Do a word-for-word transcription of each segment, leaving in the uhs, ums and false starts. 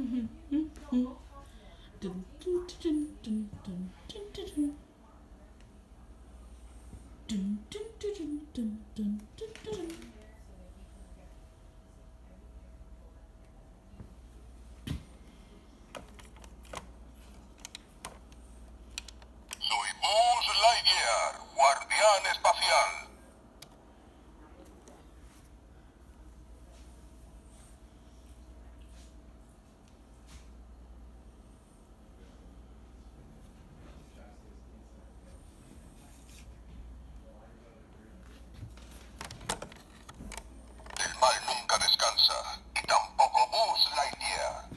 Buzz Lightyear, guardián espacial. El mal nunca descansa, y tampoco Buzz Lightyear.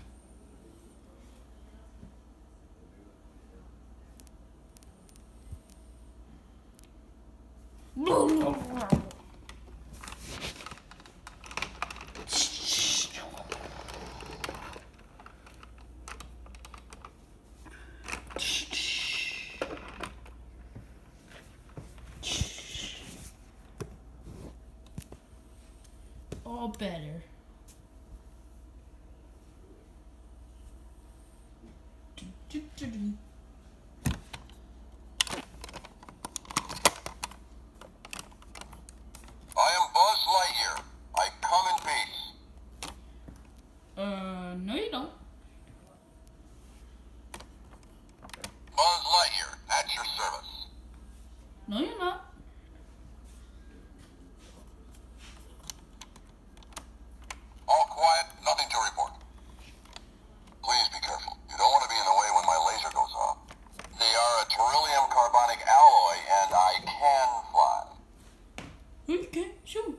All better. I am Buzz Lightyear. I come in peace. Uh, no you don't. Buzz Lightyear, at your service. No you're not. All quiet, nothing to report. Please be careful. You don't want to be in the way when my laser goes off. They are a beryllium carbonic alloy, and I can fly. Okay, sure.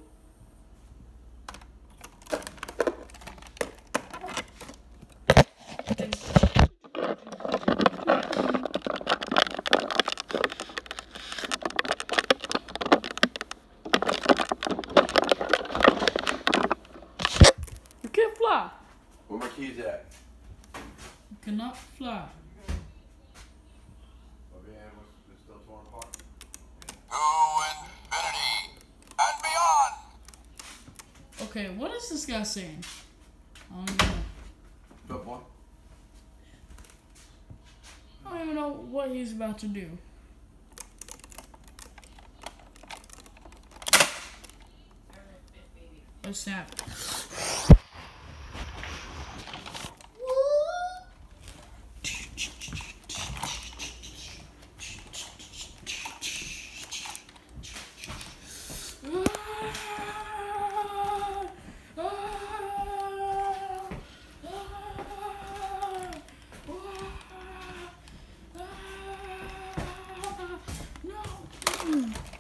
You can't fly. Where my keys at? You cannot fly. My van was it's still torn apart. To infinity and beyond. Okay, what is this guy saying? I don't even know. But what? I don't even know what he's about to do. What's happening? No.